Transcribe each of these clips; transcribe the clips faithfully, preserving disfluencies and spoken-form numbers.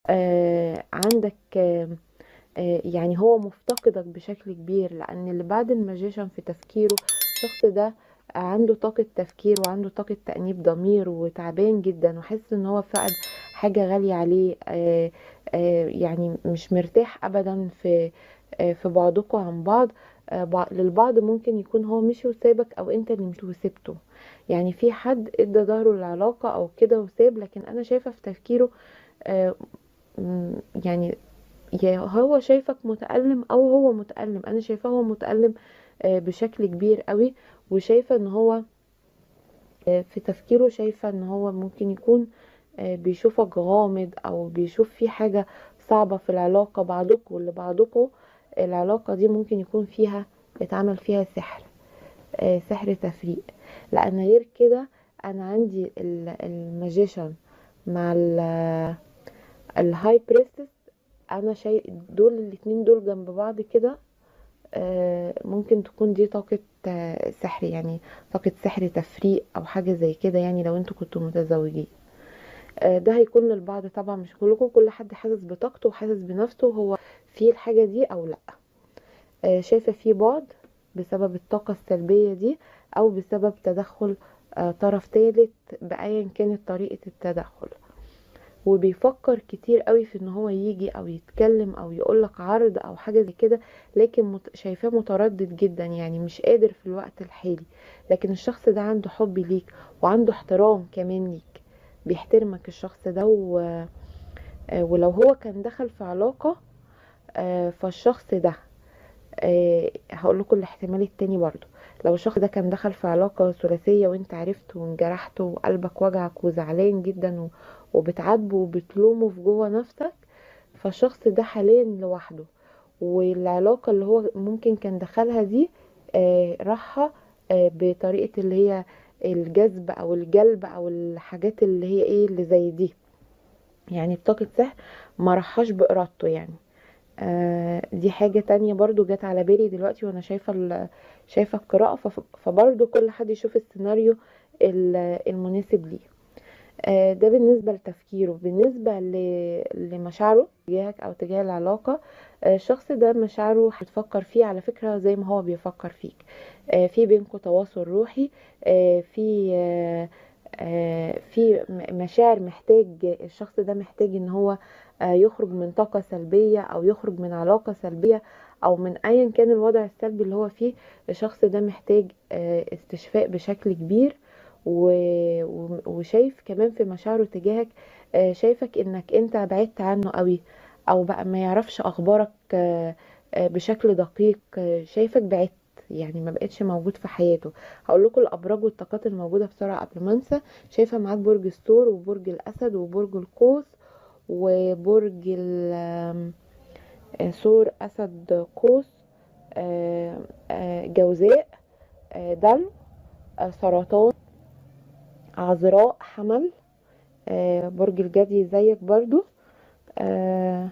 آه عندك آه آه يعني هو مفتقدك بشكل كبير، لان اللي بعد الماجيشن في تفكيره الشخص ده عنده طاقة تفكير وعنده طاقة تأنيب ضمير وتعبان جدا، وحس ان هو فقد حاجة غالية عليه. آه آه يعني مش مرتاح ابدا في آه في بعضكم عن بعض. آه بع- للبعض ممكن يكون هو مشي وسابك، او انت اللي مشي وسبته. يعني في حد ادى ظهره للعلاقة او كده وساب، لكن انا شايفة في تفكيره آه م- يعني يا هو شايفك متألم او هو متألم. انا شايفاه هو متألم آه، بشكل كبير قوي، وشايفة ان هو آه، في تفكيره شايفة ان هو ممكن يكون آه، بيشوفك غامض، او بيشوف في حاجة صعبة في العلاقة بعضكم لبعضكم. العلاقة دي ممكن يكون فيها اتعمل فيها سحر، آه، سحر تفريق. لان غير كده انا عندي الماجيشن مع الهاي بريستس. انا شايف دول الاتنين دول جنب بعض كده، آه، ممكن تكون دي طاقة آه، سحر، يعني طاقة سحر تفريق او حاجة زي كده، يعني لو انتوا كنتوا متزوجين. آه، ده هيكون للبعض طبعا، مش كلكم، كل حد حاسس بطاقته وحاسس بنفسه هو في الحاجة دي او لا. آه، شايفة في بعد بسبب الطاقة السلبية دي، او بسبب تدخل آه، طرف ثالث بأيا كانت طريقة التدخل. وبيفكر كتير قوي في ان هو يجي او يتكلم او يقولك عرض او حاجة زي كده، لكن مت... شايفاه متردد جدا، يعني مش قادر في الوقت الحالي. لكن الشخص ده عنده حب ليك وعنده احترام كمان ليك، بيحترمك الشخص ده و... آه، ولو هو كان دخل في علاقة آه، فالشخص ده أه هقول لكم الاحتمال التاني برضو. لو الشخص ده كان دخل في علاقة ثلاثية وانت عرفت وانجرحت وقلبك وجعك وزعلان جدا و- وبتعاتبه وبتلومه في جوه نفسك، فالشخص ده حاليا لوحده. والعلاقة اللي هو ممكن كان دخلها دي آه راحة آه بطريقة اللي هي الجذب او الجلب او الحاجات اللي هي ايه اللي زي دي، يعني بطاقة سحر ما راحش بإرادته يعني. آه دي حاجة تانية برضو جت على بالي دلوقتي وانا شايفة ال- شايفة القراءة. فف- فبرضو كل حد يشوف السيناريو ال- المناسب ليه. آه ده بالنسبة لتفكيره. بالنسبة ل- لمشاعره تجاهك او تجاه العلاقة، آه الشخص ده مشاعره هتفكر فيه على فكرة زي ما هو بيفكر فيك. آه في بينكم تواصل روحي، آه في آه آه، في م- مشاعر محتاج الشخص ده محتاج ان هو آه، يخرج من طاقة سلبية او يخرج من علاقة سلبية او من ايا كان الوضع السلبي اللي هو فيه. الشخص ده محتاج آه، استشفاء بشكل كبير. و- و- وشايف كمان في مشاعره تجاهك، آه، شايفك انك انت بعدت عنه قوي، او بقى ما يعرفش اخبارك آه، آه، بشكل دقيق. آه، شايفك بعدت، يعني ما بقتش موجود في حياته. هقول لكم الابراج والطاقات الموجوده بسرعه قبل ما انسى. شايفه معاك برج الثور وبرج الاسد وبرج القوس وبرج ال- آم، آه، ثور اسد قوس، آه، آه، جوزاء، آه، دلو، آه، سرطان، عذراء، حمل، آه، برج الجدي زيك برضو. آه،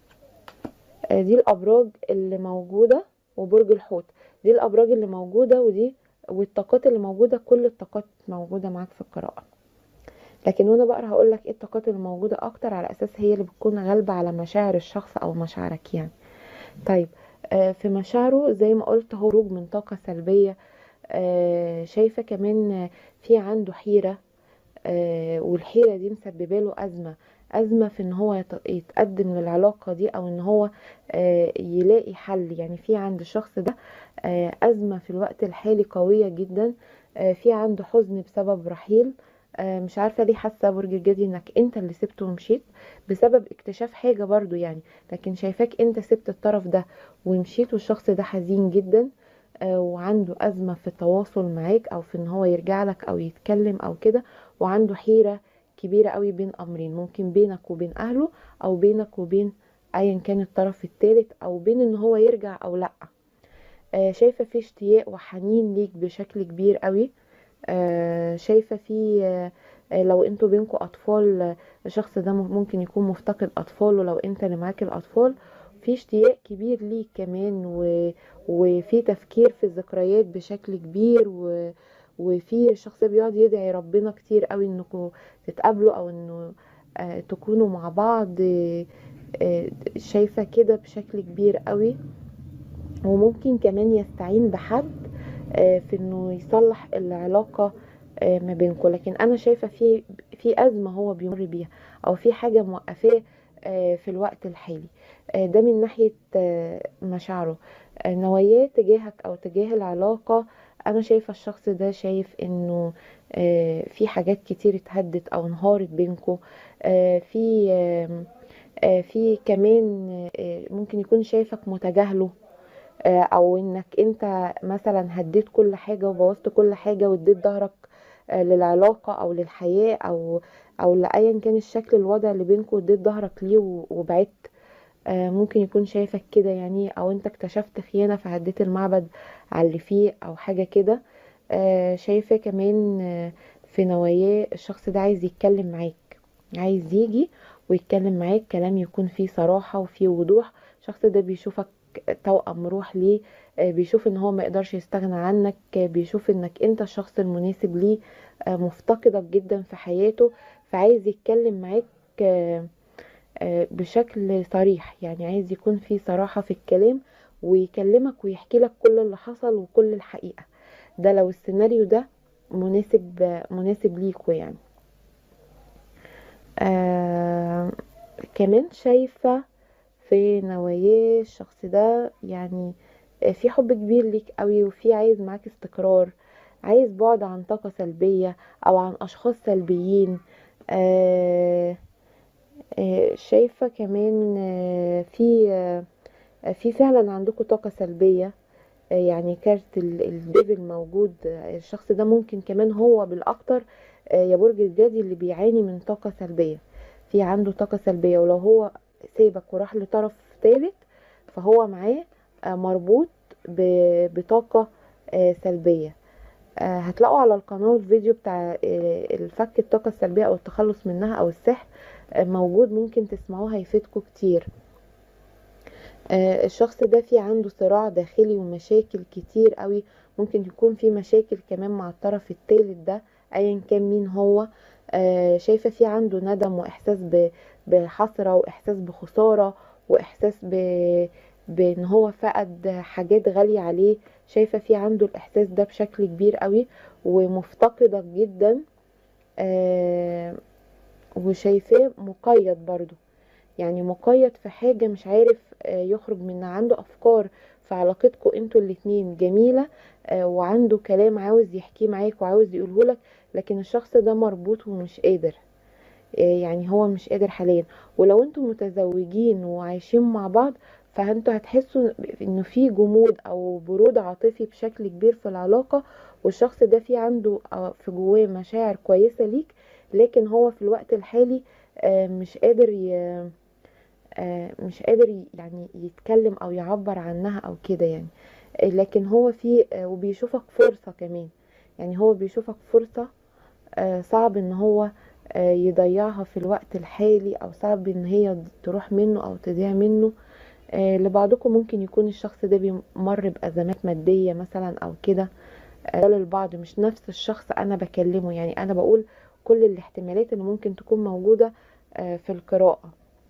آه، دي الابراج اللي موجوده، وبرج الحوت. دي الابراج اللي موجوده، ودي والطاقات اللي موجوده. كل الطاقات موجوده معاك في القراءه. لكن وانا بقرا هقول لك ايه الطاقات اللي موجوده اكتر، على اساس هي اللي بتكون غالبه على مشاعر الشخص او مشاعرك يعني. طيب، آه في مشاعره زي ما قلت هو خروج من طاقه سلبيه. آه شايفه كمان آه، في عنده حيره، آه والحيره دي مسببه له ازمه. ازمه في ان هو يت- يتقدم للعلاقه دي، او ان هو آه يلاقي حل. يعني في عند الشخص ده آه ازمه في الوقت الحالي قويه جدا. آه في عنده حزن بسبب رحيل. آه مش عارفه ليه حاسه برج الجدي انك انت اللي سبته ومشيت بسبب اكتشاف حاجه برضو يعني. لكن شايفاك انت سبت الطرف ده ومشيت، والشخص ده حزين جدا آه وعنده ازمه في التواصل معاك، او في ان هو يرجع لك او يتكلم او كده. وعنده حيرة كبيرة قوي بين امرين، ممكن بينك وبين اهله، او بينك وبين ايا كان الطرف الثالث، او بين ان هو يرجع او لا. آه شايفة في اشتياق وحنين ليك بشكل كبير قوي. آه شايفة في آه آه، لو انتوا بينكوا اطفال، آه، الشخص ده ممكن يكون مفتقد اطفاله لو انت اللي معاك الاطفال. في اشتياق كبير ليك كمان و... وفي تفكير في الذكريات بشكل كبير و... وفي الشخص ده بيقعد يدعي ربنا كتير قوي انكم تتقابلوا، او انه آه، تكونوا مع بعض. آه، آه، شايفة كده بشكل كبير قوي. وممكن كمان يستعين بحد آه، في انه يصلح العلاقة آه، ما بينكم. لكن انا شايفة في في ازمة هو بيمر بيها، او في حاجة موقفاه آه، في الوقت الحالي. آه، ده من ناحية آه، مشاعره. آه، نواياه تجاهك او تجاه العلاقة، انا شايفة الشخص ده شايف انه آه، في حاجات كتير اتهدت او انهارت بينكم. في آه، آه، في كمان آه، ممكن يكون شايفك متجاهله، آه، او انك انت مثلا هديت كل حاجة وبوظت كل حاجة واديت ظهرك آه، للعلاقة او للحياة او او لأيا كان الشكل الوضع اللي بينكم، واديت ظهرك ليه و- وبعدت. آه، ممكن يكون شايفك كده يعني، او انت اكتشفت خيانة فهديت المعبد على اللي فيه او حاجة كده. آه، شايفة كمان آه، في نواياه الشخص ده عايز يتكلم معاك، عايز يجي ويتكلم معاك كلام يكون فيه صراحة وفيه وضوح. الشخص ده بيشوفك توأم روح ليه. آه، بيشوف ان هو ما يقدرش يستغنى عنك. آه، بيشوف انك انت الشخص المناسب ليه. آه، مفتقدك جدا في حياته، فعايز يتكلم معاك آه، آه، بشكل صريح. يعني عايز يكون في صراحة في الكلام، ويكلمك ويحكي لك كل اللي حصل وكل الحقيقة. ده لو السيناريو ده مناسب آه، مناسب ليكوا يعني. آه كمان شايفة في نواياه الشخص ده يعني آه، في حب كبير ليك قوي، وفي عايز معاك استقرار، عايز بعد عن طاقة سلبية او عن اشخاص سلبيين. آه آه، شايفة كمان آه، في آه، في فعلا عندكم طاقة سلبية. آه، يعني كارت ال- الديفل موجود. آه، الشخص ده ممكن كمان هو بالأكتر آه، يا برج الجدي اللي بيعاني من طاقة سلبية. في عنده طاقة سلبية، ولو هو سيبك وراح لطرف ثالث فهو معاه آه، مربوط ب- بطاقة آه، سلبية. آه، هتلاقوا على القناة الفيديو بتاع آه، الفك الطاقة السلبية او التخلص منها او السحر آه، موجود، ممكن تسمعوه هيفيدكم كتير. آه، الشخص ده في عنده صراع داخلي ومشاكل كتير قوي. ممكن يكون في مشاكل كمان مع الطرف الثالث ده، ايا كان مين هو. آه، شايفة في عنده ندم واحساس ب- بحسرة واحساس بخسارة واحساس ب بان هو فقد حاجات غالية عليه. شايفة في عنده الاحساس ده بشكل كبير قوي، ومفتقدك جدا. آه، وشايفاه مقيد برضو، يعني مقيد في حاجة مش عارف آه، يخرج منها. عنده أفكار في علاقتكم انتوا الاتنين جميلة، آه، وعنده كلام عاوز يحكيه معاك وعاوز يقوله لك، لكن الشخص ده مربوط ومش قادر. آه، يعني هو مش قادر حاليا. ولو انتوا متزوجين وعايشين مع بعض، فانتوا هتحسوا انه في جمود او برود عاطفي بشكل كبير في العلاقة. والشخص ده في عنده آه، في جواه مشاعر كويسة ليك، لكن هو في الوقت الحالي آه، مش قادر ي... آه، مش قادر ي- يعني يتكلم او يعبر عنها او كده يعني. آه، لكن هو في آه، وبيشوفك فرصة كمان. يعني هو بيشوفك فرصة آه، صعب ان هو آه، يضيعها في الوقت الحالي، او صعب ان هي تروح منه او تضيع منه. آه، لبعضكم ممكن يكون الشخص ده بيمر بأزمات مادية مثلا او كده. آه، ده للبعض مش نفس الشخص انا بكلمه، يعني انا بقول كل الاحتمالات اللي ممكن تكون موجودة آه، في القراءة.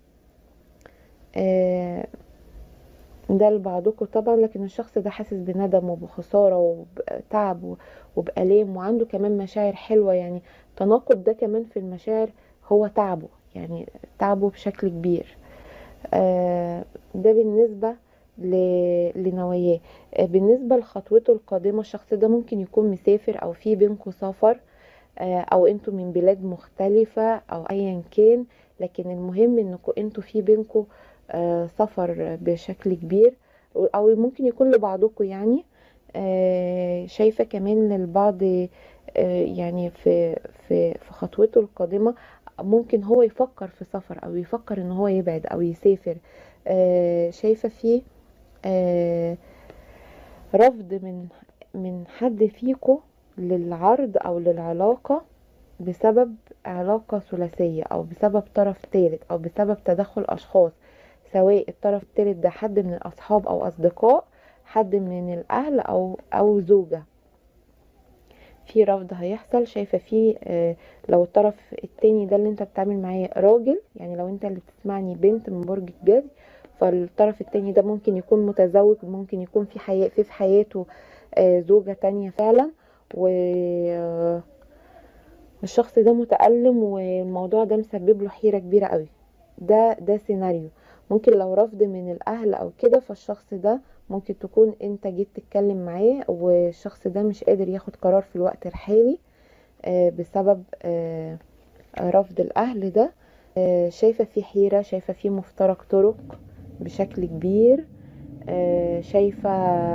آه، ده لبعضكم طبعا. لكن الشخص ده حاسس بندم وبخسارة وبتعب و- وبألام، وعنده كمان مشاعر حلوة. يعني تناقض ده كمان في المشاعر، هو تعبه، يعني تعبه بشكل كبير. آه، ده بالنسبة ل- لنواياه. آه، بالنسبة لخطوته القادمة، الشخص ده ممكن يكون مسافر او في بينكم سفر، آه، او انتوا من بلاد مختلفة او ايا كان. لكن المهم انكم انتوا في بينكم آه، سفر بشكل كبير، او ممكن يكون لبعضكم يعني. آه، شايفة كمان للبعض آه، يعني في في في خطوته القادمة ممكن هو يفكر في سفر، او يفكر ان هو يبعد او يسافر. آه، شايفة فيه آه، رفض من من حد فيكو للعرض او للعلاقة، بسبب علاقة ثلاثية او بسبب طرف ثالث او بسبب تدخل اشخاص، سواء الطرف الثالث ده حد من الاصحاب او اصدقاء، حد من الاهل او او زوجة. في رفض هيحصل، شايفة في آه، لو الطرف التاني ده اللي انت بتعمل معاه راجل، يعني لو انت اللي بتسمعني بنت من برج الجدي، فالطرف التاني ده ممكن يكون متزوج، ممكن يكون في حياة في في حياته آه، زوجة تانية فعلا، والشخص ده متألم والموضوع ده مسبب له حيرة كبيرة قوي. ده ده سيناريو. ممكن لو رفض من الاهل او كده، فالشخص ده ممكن تكون انت جيت تتكلم معاه والشخص ده مش قادر ياخد قرار في الوقت الحالي آه، بسبب آه، رفض الاهل ده. آه، شايفة في حيرة، شايفة في مفترق طرق بشكل كبير. آه، شايفة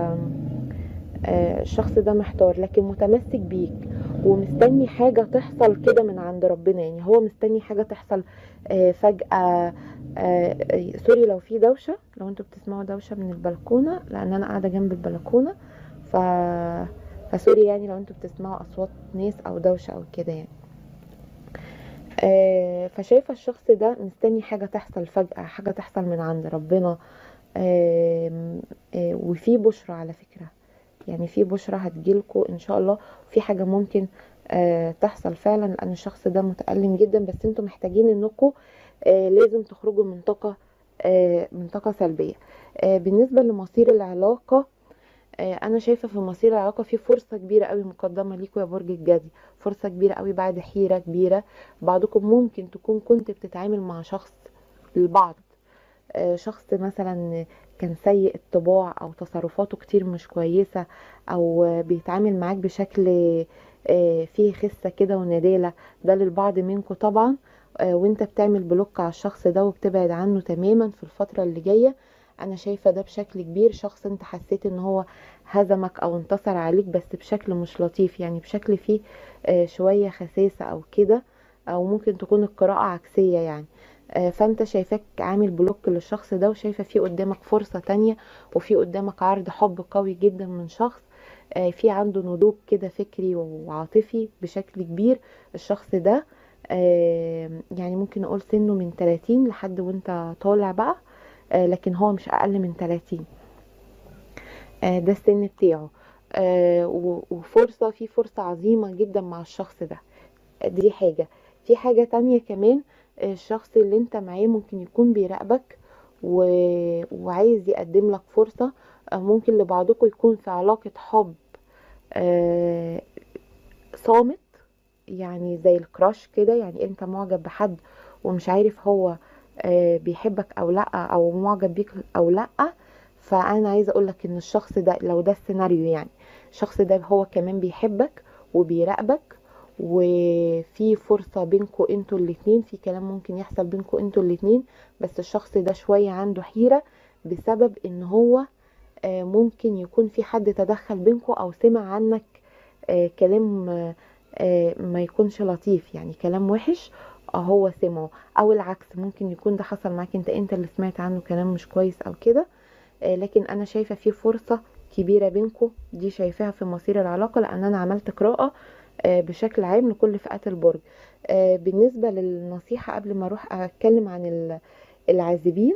آه، الشخص ده محتار لكن متمسك بيك، ومستني حاجة تحصل كده من عند ربنا، يعني هو مستني حاجة تحصل آه، فجأة. آه، آه، سوري لو في دوشة، لو انتوا بتسمعوا دوشة من البلكونة، لان انا قاعدة جنب البلكونة. ف فسوري يعني لو انتوا بتسمعوا اصوات ناس او دوشة او كده يعني. آه، فشايفة الشخص ده مستني حاجة تحصل فجأة، حاجة تحصل من عند ربنا. آم، آه، وفي بشرى على فكرة، يعني في بشرى هتجيلكوا ان شاء الله، في حاجة ممكن آه تحصل فعلا، لان الشخص ده متألم جدا، بس انتوا محتاجين انكم آه لازم تخرجوا من طاقة آه من طاقة سلبية. آه بالنسبة لمصير العلاقة، آه انا شايفة في مصير العلاقة في فرصة كبيرة قوي مقدمة ليكوا يا برج الجدي، فرصة كبيرة قوي بعد حيرة كبيرة. بعضكم ممكن تكون كنت بتتعامل مع شخص للبعض، آه، شخص مثلا كان سيء الطباع او تصرفاته كتير مش كويسة، او آه، بيتعامل معاك بشكل آه، فيه خسة كده وندالة. ده للبعض منكم طبعا. آه، وانت بتعمل بلوك على الشخص ده وبتبعد عنه تماما في الفترة اللي جاية. انا شايفة ده بشكل كبير، شخص انت حسيت ان هو هزمك او انتصر عليك بس بشكل مش لطيف، يعني بشكل فيه آه، شوية خساسة او كده، او ممكن تكون القراءة عكسية يعني. آه، فانت شايفاك عامل بلوك للشخص ده، وشايفة في قدامك فرصة تانية، وفي قدامك عرض حب قوي جدا من شخص آه، في عنده نضوج كده فكري وعاطفي بشكل كبير. الشخص ده آه، يعني ممكن نقول سنه من تلاتين لحد وانت طالع بقى، آه، لكن هو مش اقل من تلاتين. آه، ده السن بتاعه. آه، و- وفرصة في فرصة عظيمة جدا مع الشخص ده. دي حاجة. في حاجة تانية كمان، الشخص اللي انت معاه ممكن يكون بيراقبك و... وعايز يقدم لك فرصة. آه، ممكن لبعضكم يكون في علاقة حب آه، صامت، يعني زي الكراش كده، يعني انت معجب بحد ومش عارف هو آه، بيحبك او لا، او معجب بيك او لا. فانا عايزه اقولك ان الشخص ده لو ده السيناريو، يعني الشخص ده هو كمان بيحبك وبيراقبك، وفي فرصة بينكوا انتوا الاتنين، في كلام ممكن يحصل بينكوا انتوا الاتنين. بس الشخص ده شوية عنده حيرة بسبب ان هو آه، ممكن يكون في حد تدخل بينكوا او سمع عنك آه، كلام آه، آه، ما يكونش لطيف، يعني كلام وحش آه، هو سمعه، او العكس ممكن يكون ده حصل معاك انت انت اللي سمعت عنه كلام مش كويس او كده. آه، لكن انا شايفة في فرصة كبيرة بينكم، دي شايفاها في مصير العلاقة، لان انا عملت قراءة آه، بشكل عام لكل فئات البرج. آه، بالنسبة للنصيحة قبل ما اروح اتكلم عن ال- العازبين،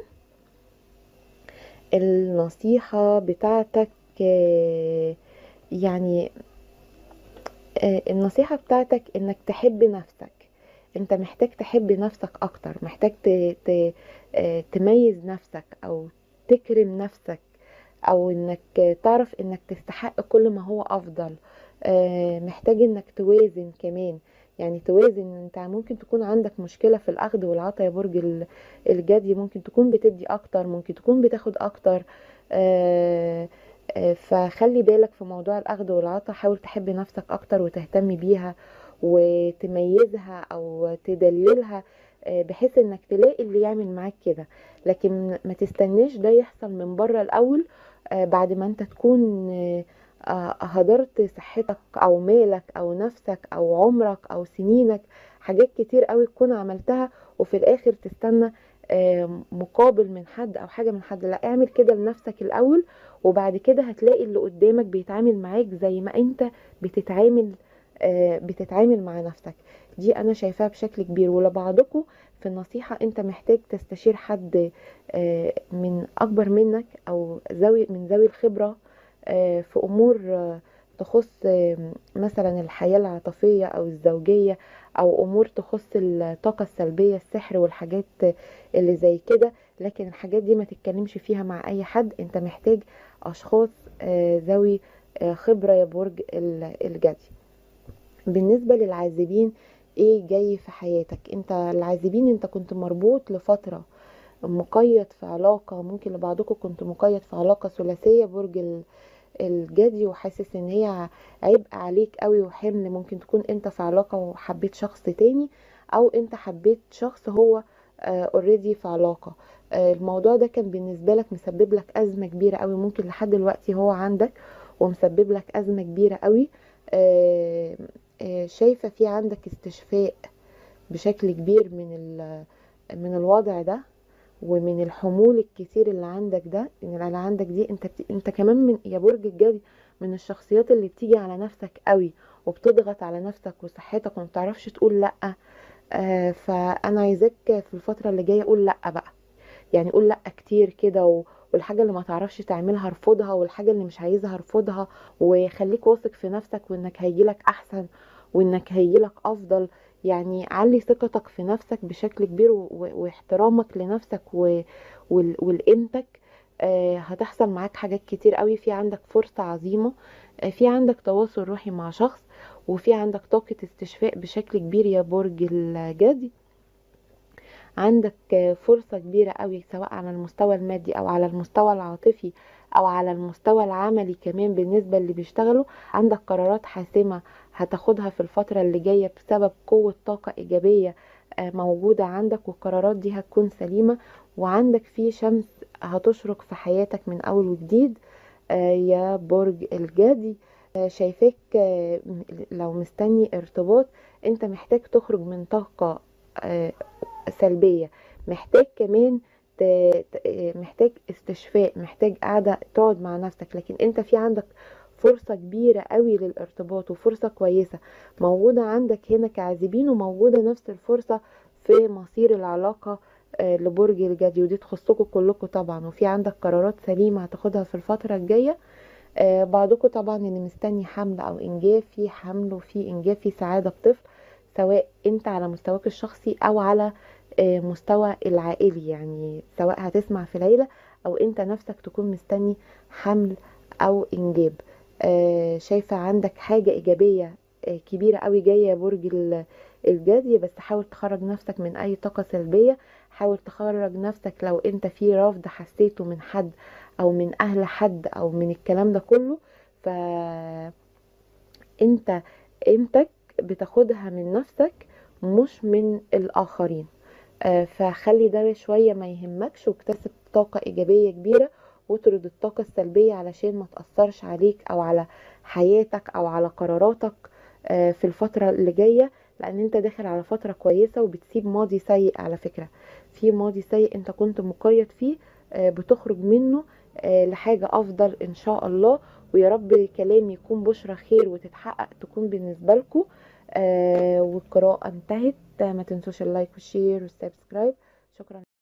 النصيحة بتاعتك آه، يعني آه، النصيحة بتاعتك انك تحب نفسك. انت محتاج تحب نفسك اكتر، محتاج ت... ت... آه، تميز نفسك او تكرم نفسك، او انك تعرف انك تستحق كل ما هو افضل. آه، محتاج انك توازن كمان، يعني توازن. انت ممكن تكون عندك مشكلة في الاخذ والعطاء يا برج ال- الجدي، ممكن تكون بتدي اكتر، ممكن تكون بتاخد اكتر. آه، آه، فخلي بالك في موضوع الاخذ والعطاء، حاول تحب نفسك اكتر وتهتم بيها وتميزها او تدللها، آه، بحيث انك تلاقي اللي يعمل معاك كده. لكن ما تستناش ده يحصل من بره الاول، آه، بعد ما انت تكون آه، آه، هدرت صحتك او مالك او نفسك او عمرك او سنينك، حاجات كتير قوي تكون عملتها، وفي الاخر تستنى آه، مقابل من حد او حاجة من حد. لا، اعمل كده لنفسك الاول، وبعد كده هتلاقي اللي قدامك بيتعامل معاك زي ما انت بتتعامل آه، بتتعامل مع نفسك. دي انا شايفاها بشكل كبير. ولبعضكم في النصيحة، انت محتاج تستشير حد آه، من اكبر منك او ذوي من ذوي الخبرة آه، في امور آه، تخص مثلا الحياة العاطفية او الزوجية، او امور تخص الطاقة السلبية، السحر والحاجات اللي زي كده. لكن الحاجات دي ما تتكلمش فيها مع اي حد، انت محتاج اشخاص آه، ذوي آه، خبرة يا برج ال- الجدي. بالنسبة للعازبين، ايه جاي في حياتك؟ انت العازبين انت كنت مربوط لفترة، مقيد في علاقة، ممكن لبعضكم كنت مقيد في علاقة ثلاثية برج ال- الجدي، وحاسس ان هي عبء عليك قوي وحمل. ممكن تكون انت في علاقة وحبيت شخص تاني، او انت حبيت شخص هو اوريدي في علاقة. آه، الموضوع ده كان بالنسبة لك مسبب لك أزمة كبيرة قوي، ممكن لحد دلوقتي هو عندك ومسبب لك أزمة كبيرة قوي. آه، آه، شايفة في عندك استشفاء بشكل كبير من ال- من الوضع ده، ومن الحمول الكتير اللي عندك ده. ان اللي عندك دي انت بت... انت كمان من يا برج الجدي من الشخصيات اللي بتيجي على نفسك قوي، وبتضغط على نفسك وصحتك وما بتعرفش تقول لا. آه فانا عايزاك في الفتره اللي جايه قول لا بقى، يعني قول لا كتير كده، و... والحاجه اللي ما تعرفش تعملها ارفضها، والحاجه اللي مش عايزها ارفضها. وخليك واثق في نفسك، وانك هيجيلك احسن، وانك هيجيلك افضل. يعني علي ثقتك في نفسك بشكل كبير، و... و- واحترامك لنفسك و... وال... ولقيمتك. آه هتحصل معاك حاجات كتير قوي، في عندك فرصة عظيمة، آه في عندك تواصل روحي مع شخص، وفي عندك طاقة استشفاء بشكل كبير يا برج الجدي. عندك فرصة كبيرة قوي، سواء على المستوى المادي او على المستوى العاطفي او على المستوى العملي كمان. بالنسبة اللي بيشتغلوا، عندك قرارات حاسمة هتاخدها في الفترة اللي جاية بسبب قوة طاقة ايجابية آه، موجودة عندك، والقرارات دي هتكون سليمة. وعندك في شمس هتشرق في حياتك من اول وجديد آه، يا برج الجدي. آه، شايفاك آه، لو مستني ارتباط، انت محتاج تخرج من طاقة آه، سلبية، محتاج كمان ت... ت- محتاج استشفاء، محتاج قاعدة تقعد مع نفسك. لكن انت في عندك فرصة كبيرة قوي للارتباط، وفرصة كويسة موجودة عندك هنا كعازبين، وموجودة نفس الفرصة في مصير العلاقة آه، لبرج الجدي، ودي تخصكم كلكم طبعا. وفي عندك قرارات سليمة هتاخدها في الفترة الجاية. آه، بعضكم طبعا اللي مستني حمل او انجاب، في حمل وفي انجاب، في سعادة بطفل، سواء انت على مستواك الشخصي او على آه، مستوى العائلي. يعني سواء هتسمع في العيلة او انت نفسك تكون مستني حمل او انجاب. آه، شايفة عندك حاجة ايجابية آه، كبيرة قوي جاية يا برج ال- الجدي. بس حاول تخرج نفسك من اي طاقة سلبية، حاول تخرج نفسك لو انت في رفض حسيته من حد او من اهل حد او من الكلام ده كله. فانت قيمتك بتاخدها من نفسك مش من الاخرين. آه، فخلي ده شوية ما يهمكش، واكتسب طاقة ايجابية كبيرة، واطرد الطاقة السلبية علشان ما تأثرش عليك او على حياتك او على قراراتك آه، في الفترة اللي جاية. لان انت داخل على فترة كويسة، وبتسيب ماضي سيء. على فكرة في ماضي سيء انت كنت مقيد فيه، آه، بتخرج منه آه، لحاجة افضل ان شاء الله. ويا رب كلامي يكون بشرة خير وتتحقق تكون بالنسبة لكم. آه والقراءة انتهت. ما تنسوش اللايك والشير والسبسكرايب. شكرا.